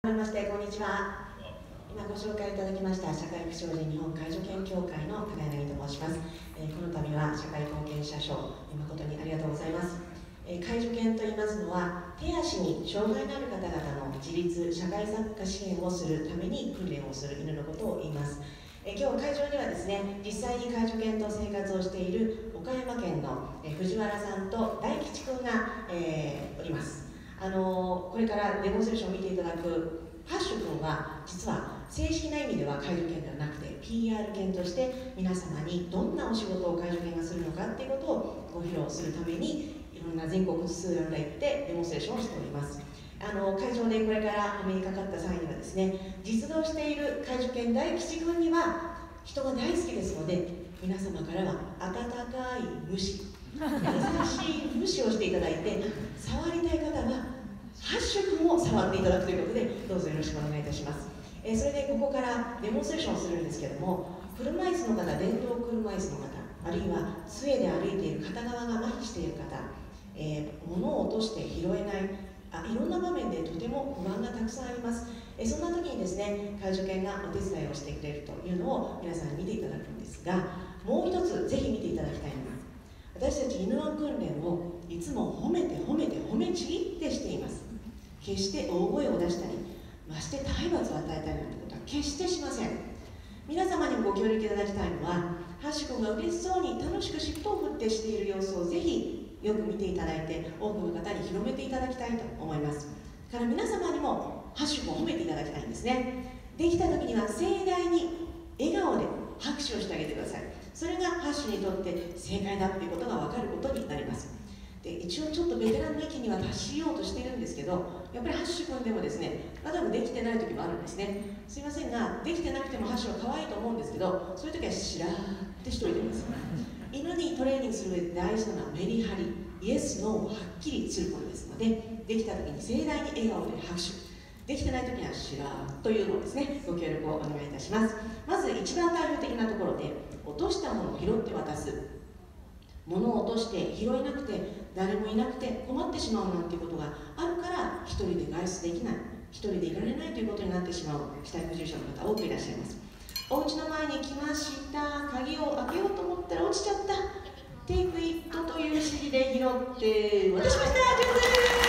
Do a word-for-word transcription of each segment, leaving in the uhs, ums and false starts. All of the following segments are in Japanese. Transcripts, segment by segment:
改めましてこんにちは。今ご紹介いただきました社会福祉法人日本介助犬協会の高柳と申します。えー、この度は社会貢献者賞誠にありがとうございます。えー、介助犬といいますのは手足に障害のある方々の自立社会参加支援をするために訓練をする犬のことを言います。えー、今日会場にはですね、実際に介助犬と生活をしている岡山県の、えー、藤原さんと大吉君が、えー、おります。あのこれからデモンストレーションを見ていただくハッシュ君は実は正式な意味では介助犬ではなくて ピーアール 犬として皆様にどんなお仕事を介助犬がするのかっていうことをご披露するためにいろんな全国津々浦々行ってデモンストレーションをしております。あの会場でこれからお目にかかった際にはですね、実動している介助犬大吉君には人が大好きですので、皆様からは温かい無視優しい無視をしていただいて、触りたい方はハッシュ君を触っていただくということでどうぞよろしくお願いいたします。えー、それでここからデモンストレーションをするんですけども、車椅子の方、電動車椅子の方、あるいは杖で歩いている片側が麻痺している方、えー、物を落として拾えないあいろんな場面でとても不安がたくさんあります。えー、そんな時にですね、介助犬がお手伝いをしてくれるというのを皆さんに見ていただくんですが、もう一つぜひ見ていただきたいのは、私たち犬の訓練をいつも褒めて褒めて褒めちぎってしています。決して大声を出したり、まして体罰を与えたりなんてことは決してしません。皆様にもご協力いただきたいのは、ハッシュ君が嬉しそうに楽しく尻尾を振ってしている様子をぜひよく見ていただいて、多くの方に広めていただきたいと思います。から皆様にもハッシュ君を褒めていただきたいんですね。できた時には盛大に笑顔で拍手をしてあげてください。それがハッシュにとって正解だっていうことが分かることになります。で一応ちょっとベテランの域には達しようとしているんですけど、やっぱりハッシュ君でもですね、まだできてない時もあるんですね。すいませんが、できてなくてもハッシュは可愛いと思うんですけど、そういう時はしらーってしといてます。犬にトレーニングする上で大事なのはメリハリ、イエス、ノーをはっきりすることですので、できた時に盛大に笑顔で拍手、できてない時にはしらーというのをですね、ご協力をお願いいたします。まず一番代表的なところで、落としたものを拾って渡す。物を落として拾えなくて誰もいなくて困ってしまうなんていうことがあるから、一人で外出できない、一人でいられないということになってしまう死体不自由者の方多くいらっしゃいます。お家の前に来ました、鍵を開けようと思ったら落ちちゃった、テイクイットという指示で拾って渡しました、上手です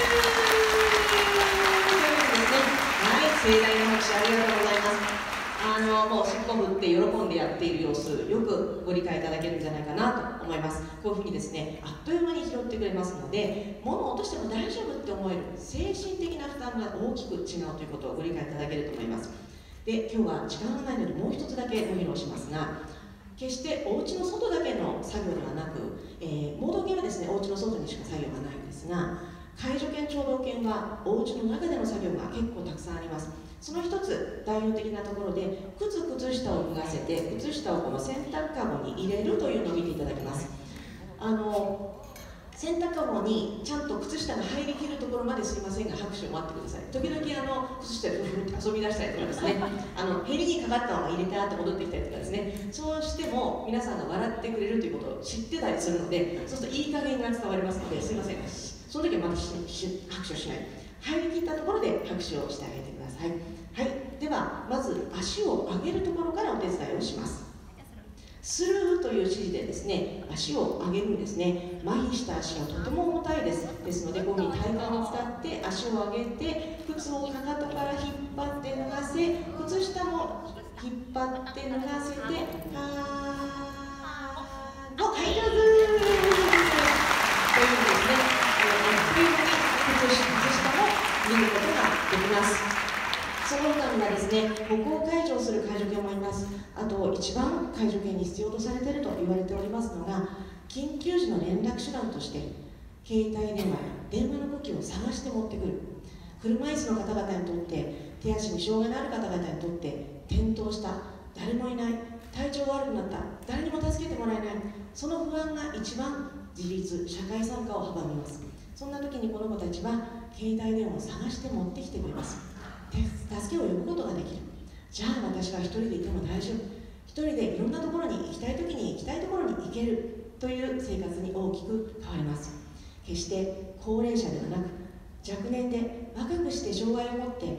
ね。はい、盛大な拍手ありがとうございます。あのもう尻尾振って喜んでやっている様子、よくご理解いただけるんじゃないかなと思います。こういうふうにですね、あっという間に拾ってくれますので、物を落としても大丈夫って思える精神的な負担が大きく違うということをご理解いただけると思います。で、今日は時間がないのでもう一つだけご披露しますが、決してお家の外だけの作業ではなく、えー、盲導犬はですね、お家の外にしか作業がないんですが、介助犬、聴導犬はお家の中での作業が結構たくさんあります。その一つ代表的なところで、靴靴下を脱がせて靴下をこの洗濯かごに入れるというのを見ていただきます。あの洗濯かごにちゃんと靴下が入りきるところまですいませんが拍手を待ってください。時々あの靴下でふふって遊び出したりとかですね、あのヘリにかかったまま入れてあって戻ってきたりとかですね、そうしても皆さんが笑ってくれるということを知ってたりするので、そうするといい加減が伝わりますので、すいません、その時はまた拍手をしない、入りきったところで拍手をしてあげてください。はい、ではまず足を上げるところからお手伝いをします。スルーという指示でですね、足を上げるんですね。麻痺した足はとても重たいです。ですので、こういうふうに体幹を使って足を上げて、靴をかかとから引っ張って脱がせ、靴下も引っ張って脱がせて、あーの、はい、上手というふうにですね、スピードに靴下も見ることができます。その他にはですね、歩行介助をする介助犬もいます。あと一番介助犬に必要とされていると言われておりますのが、緊急時の連絡手段として携帯電話や電話の武器を探して持ってくる。車椅子の方々にとって、手足に障害のある方々にとって転倒した、誰もいない、体調が悪くなった、誰にも助けてもらえない、その不安が一番自立社会参加を阻みます。そんな時にこの子たちは携帯電話を探して持ってきてくれます。助けを呼ぶことができる。じゃあ私は一人でいても大丈夫、一人でいろんなところに行きたい時に行きたいところに行けるという生活に大きく変わります。決して高齢者ではなく、若年で若くして障害を持って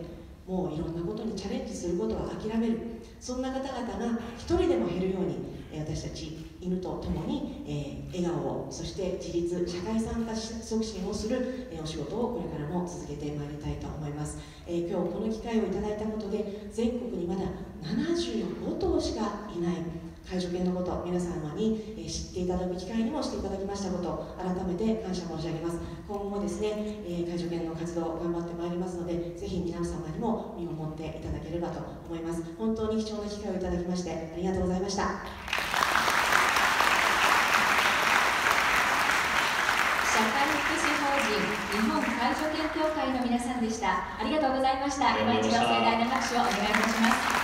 もういろんなことにチャレンジすることは諦める、そんな方々が一人でも減るように、私たち犬と共に、えー、笑顔を、そして自立社会参加促進をする、えー、お仕事をこれからも続けてまいりたいと思います。えー、今日この機会をいただいたことで、全国にまだななじゅうごとうしかいない介助犬のこと、皆様に、えー、知っていただく機会にもしていただきましたことを改めて感謝申し上げます。今後もですね、えー、介助犬の活動頑張ってまいりますので、ぜひ皆様にも身をもっていただければと思います。本当に貴重な機会をいただきましてありがとうございました。 社会福祉法人日本介助犬協会の皆さんでした。ありがとうございました。今一度盛大な拍手をお願いいたします。